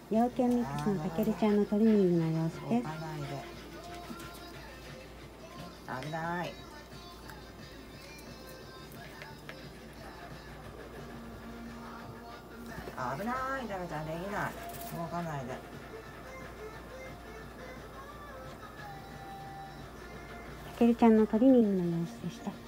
陽キャミックスのたけるちゃんのトレーニングの様子です。 危ない。危ない。ダメちゃんできない。動かないで。 たけるちゃんのトレーニングの様子でした。